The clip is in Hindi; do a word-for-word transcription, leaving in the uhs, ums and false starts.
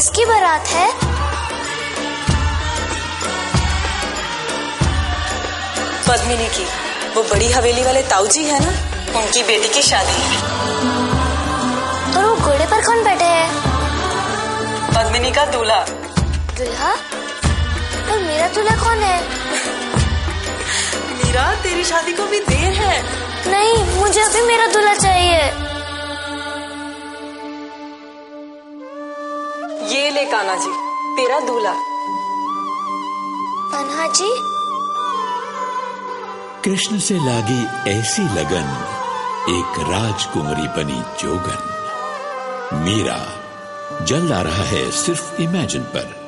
किसकी बारात है? पद्मिनी की। वो बड़ी हवेली वाले ताऊ जी है ना, उनकी बेटी की शादी है। और वो घोड़े पर कौन बैठे है? पद्मिनी का दूल्हा। दूल्हा? और मेरा दूल्हा कौन है? मीरा, तेरी शादी को भी देर है। नहीं, मुझे अभी मेरा दूल्हा चाहिए। ये ले कान्हा जी, तेरा दूल्हा। कान्हा जी? कृष्ण से लागी ऐसी लगन, एक राजकुमारी बनी जोगन। मीरा जल्द आ रहा है सिर्फ इमेजिन पर।